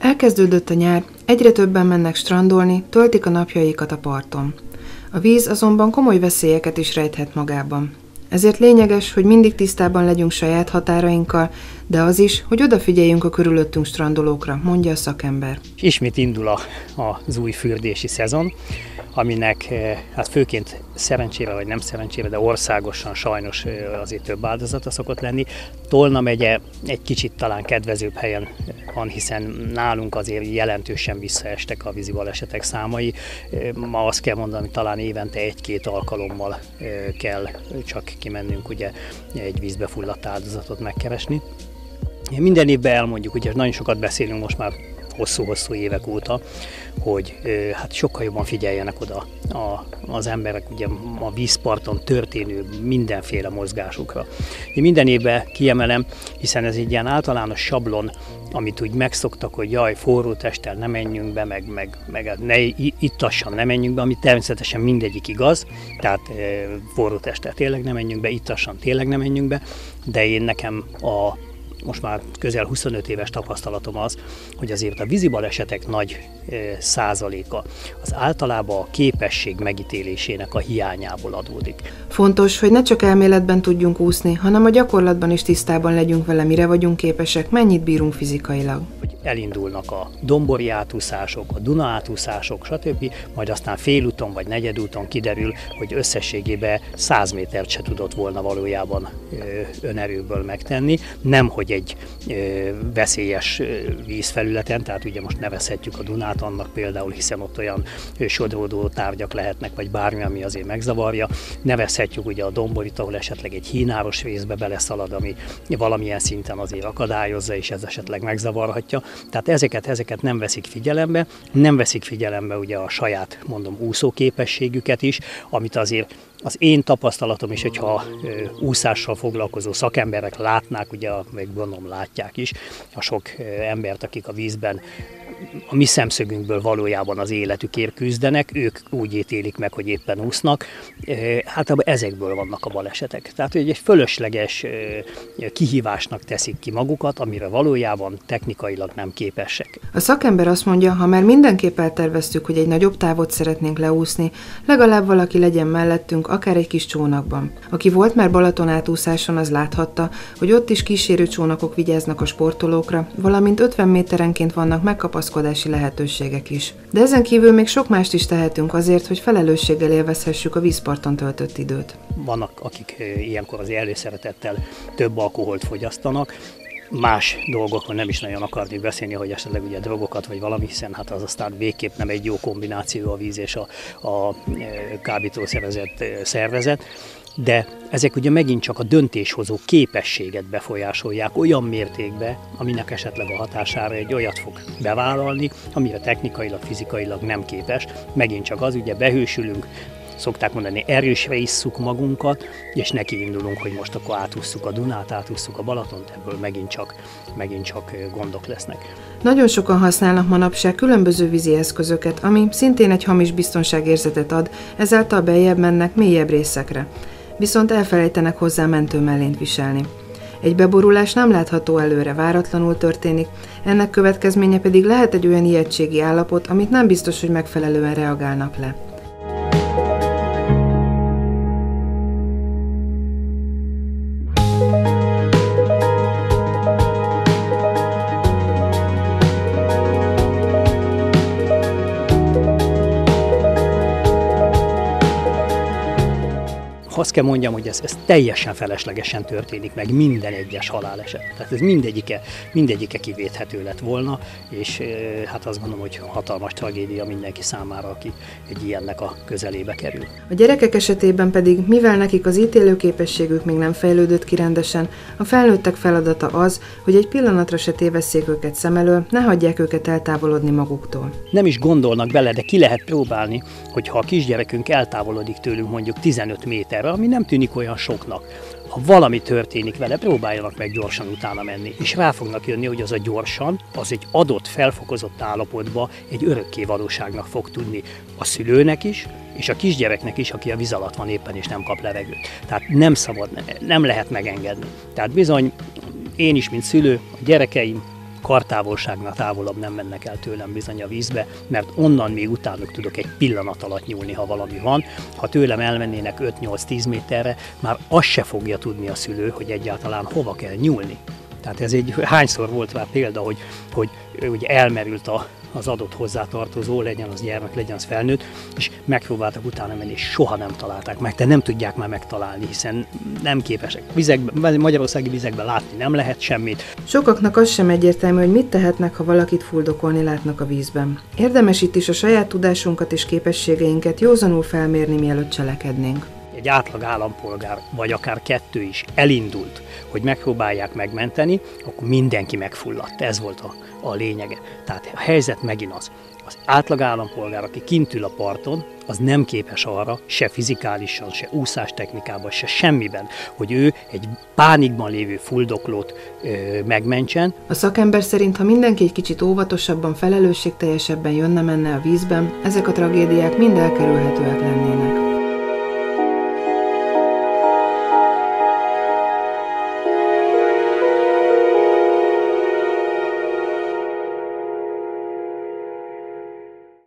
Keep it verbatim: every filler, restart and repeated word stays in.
Elkezdődött a nyár, egyre többen mennek strandolni, töltik a napjaikat a parton. A víz azonban komoly veszélyeket is rejthet magában. Ezért lényeges, hogy mindig tisztában legyünk saját határainkkal, de az is, hogy odafigyeljünk a körülöttünk strandolókra, mondja a szakember. Ismét indul a, az új fürdési szezon, aminek hát főként szerencsére vagy nem szerencsére, de országosan sajnos azért több áldozata szokott lenni. Tolna megye egy kicsit talán kedvezőbb helyen van, hiszen nálunk azért jelentősen visszaestek a vízi balesetek számai. Ma azt kell mondani, hogy talán évente egy-két alkalommal kell csak kimennünk ugye egy vízbe fulladt áldozatot megkeresni. Minden évben elmondjuk, ugye nagyon sokat beszélünk most már hosszú-hosszú évek óta, hogy hát sokkal jobban figyeljenek oda a, az emberek ugye a vízparton történő mindenféle mozgásukra. Én minden évben kiemelem, hiszen ez egy ilyen általános sablon, amit úgy megszoktak, hogy jaj, forró testtel ne menjünk be, meg, meg, meg ne, ittassan ne menjünk be, ami természetesen mindegyik igaz, tehát e, forró testtel tényleg ne menjünk be, ittassan tényleg ne menjünk be, de én nekem a most már közel huszonöt éves tapasztalatom az, hogy azért a vízibalesetek nagy e, százaléka az általában a képesség megítélésének a hiányából adódik. Fontos, hogy ne csak elméletben tudjunk úszni, hanem a gyakorlatban is tisztában legyünk vele, mire vagyunk képesek, mennyit bírunk fizikailag. Hogy elindulnak a dombori átúszások, a Duna átúszások, stb. Majd aztán félúton vagy negyedúton kiderül, hogy összességében száz métert se tudott volna valójában önerőből megtenni, nem hogy egy veszélyes vízfelületen, tehát ugye most nevezhetjük a Dunát annak például, hiszen ott olyan sodródó tárgyak lehetnek, vagy bármi, ami azért megzavarja. Nevezhetjük ugye a domborit, ahol esetleg egy hínáros részbe beleszalad, ami valamilyen szinten azért akadályozza, és ez esetleg megzavarhatja. Tehát ezeket, ezeket nem veszik figyelembe, nem veszik figyelembe ugye a saját, mondom, úszóképességüket is, amit azért az én tapasztalatom is, hogyha úszással foglalkozó szakemberek látnák, ugye, meg gondolom látják is, a sok embert, akik a vízben a mi szemszögünkből valójában az életükért küzdenek, ők úgy ítélik meg, hogy éppen úsznak, hát ezekből vannak a balesetek. Tehát, hogy egy fölösleges kihívásnak teszik ki magukat, amire valójában technikailag nem képesek. A szakember azt mondja, ha már mindenképp elterveztük, hogy egy nagyobb távot szeretnénk leúszni, legalább valaki legyen mellettünk, akár egy kis csónakban. Aki volt már Balaton átúszáson, az láthatta, hogy ott is kísérő csónakok vigyáznak a sportolókra, valamint ötven méterenként vannak megkapaszkodási lehetőségek is. De ezen kívül még sok mást is tehetünk azért, hogy felelősséggel élvezhessük a vízparton töltött időt. Vannak, akik ilyenkor az előszeretettel több alkoholt fogyasztanak, más dolgokról nem is nagyon akarnék beszélni, hogy esetleg ugye drogokat vagy valami, hiszen hát az aztán végképp nem egy jó kombináció a víz és a, a kábítószerezett szervezet, de ezek ugye megint csak a döntéshozó képességet befolyásolják olyan mértékben, aminek esetleg a hatására egy olyat fog bevállalni, amire technikailag, fizikailag nem képes. Megint csak az, ugye behősülünk, szokták mondani, erősre isszuk magunkat, és neki indulunk, hogy most akkor átússzuk a Dunát, átússzuk a Balatont, ebből megint csak, megint csak gondok lesznek. Nagyon sokan használnak manapság különböző vízi eszközöket, ami szintén egy hamis biztonságérzetet ad, ezáltal beljebb mennek mélyebb részekre. Viszont elfelejtenek hozzá mentőmellényt viselni. Egy beborulás nem látható előre, váratlanul történik, ennek következménye pedig lehet egy olyan ijegységi állapot, amit nem biztos, hogy megfelelően reagálnak le. Azt kell mondjam, hogy ez, ez teljesen feleslegesen történik meg, minden egyes haláleset. Tehát ez mindegyike, mindegyike kivéthető lett volna, és hát azt gondolom, hogy hatalmas tragédia mindenki számára, aki egy ilyennek a közelébe kerül. A gyerekek esetében pedig, mivel nekik az ítélőképességük még nem fejlődött ki rendesen, a felnőttek feladata az, hogy egy pillanatra se tévesszék őket szem elől, ne hagyják őket eltávolodni maguktól. Nem is gondolnak bele, de ki lehet próbálni, hogyha a kisgyerekünk eltávolodik tőlünk mondjuk tizenöt méterre, ami nem tűnik olyan soknak. Ha valami történik vele, próbáljanak meg gyorsan utána menni, és rá fognak jönni, hogy az a gyorsan, az egy adott, felfokozott állapotba egy örökké valóságnak fog tudni a szülőnek is, és a kisgyereknek is, aki a víz alatt van éppen és nem kap levegőt. Tehát nem szabad, nem lehet megengedni. Tehát bizony én is, mint szülő, a gyerekeim kartávolságnál távolabb nem mennek el tőlem bizony a vízbe, mert onnan még utánuk tudok egy pillanat alatt nyúlni, ha valami van. Ha tőlem elmennének öt-nyolc-tíz méterre, már azt se fogja tudni a szülő, hogy egyáltalán hova kell nyúlni. Tehát ez egy, hányszor volt már példa, hogy, hogy ugye elmerült a, az adott hozzátartozó, legyen az gyermek, legyen az felnőtt, és megpróbáltak utána menni, és soha nem találták meg, de nem tudják már megtalálni, hiszen nem képesek. Vizekben, magyarországi vizekben látni nem lehet semmit. Sokaknak az sem egyértelmű, hogy mit tehetnek, ha valakit fuldokolni látnak a vízben. Érdemes itt is a saját tudásunkat és képességeinket józanul felmérni, mielőtt cselekednénk. Egy átlag állampolgár, vagy akár kettő is elindult, hogy megpróbálják megmenteni, akkor mindenki megfulladt. Ez volt a, a lényege. Tehát a helyzet megint az. Az átlag állampolgár, aki kint ül a parton, az nem képes arra, se fizikálisan, se úszástechnikában, se semmiben, hogy ő egy pánikban lévő fuldoklót ö, megmentsen. A szakember szerint, ha mindenki egy kicsit óvatosabban, felelősségteljesebben jönne-menne a vízben, ezek a tragédiák mind elkerülhetőek lennének.